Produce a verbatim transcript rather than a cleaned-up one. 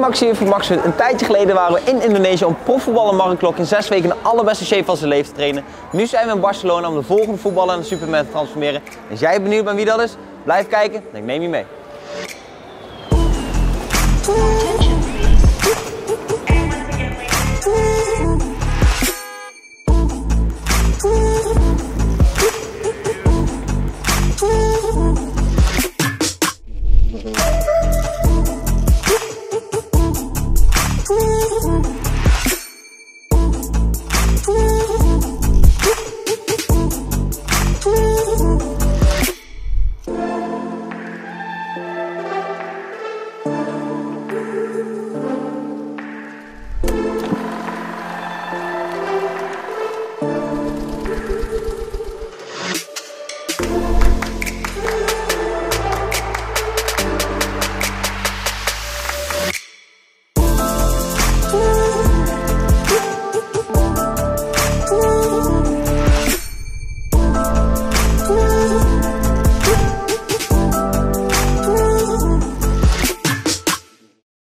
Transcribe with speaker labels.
Speaker 1: Max hier van Max. Een tijdje geleden waren we in Indonesië om profvoetballer Mark Klok in zes weken de allerbeste shape van zijn leven te trainen. Nu zijn we in Barcelona om de volgende voetballer naar de Superman te transformeren. Als jij benieuwd bent wie dat is, blijf kijken en ik neem je mee.
Speaker 2: We'll be right back.